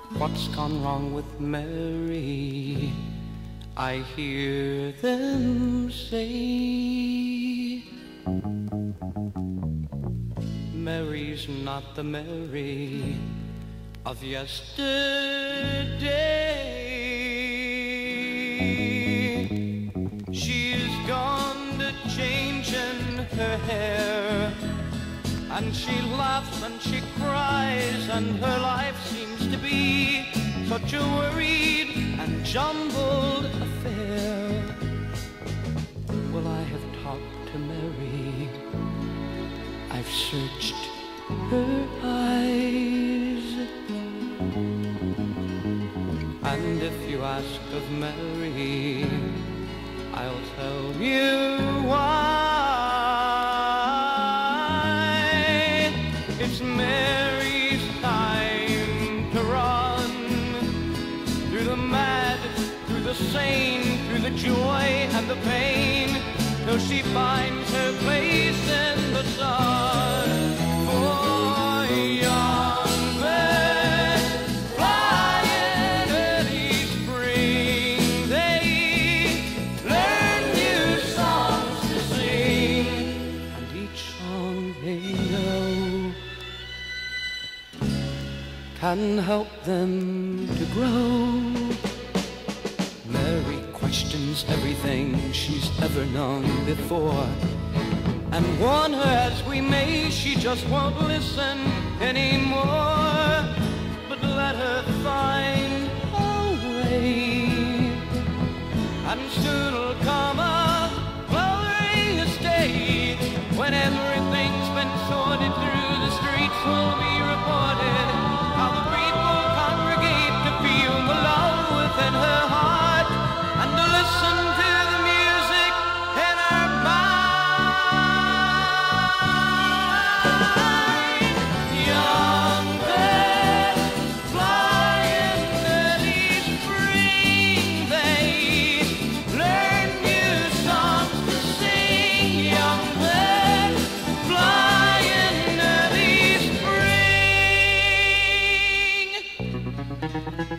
What's gone wrong with Mary? I hear them say Mary's not the Mary of yesterday. She's gone to changing her hair, and she laughs and she cries, and her life seems to be such a worried and jumbled affair. Well, I have talked to Mary, I've searched her eyes, and if you ask of Mary, I'll tell you why. It's Mary's time to run through the mad, through the sane, through the joy and the pain, till she finds her place in the sun. For young birds flying early spring, they learn new songs to sing, and each song they know can help them to grow. Mary questions everything she's ever known before, and warn her as we may, she just won't listen anymore. But let her find a way, and soon'll come a glorious day when everything's been sorted through. The streets will be reported, how the people congregate to feel the love within her heart, and to listen to the music in her mind. Young birds flying early spring, they learn new songs to sing. Young birds flying early spring.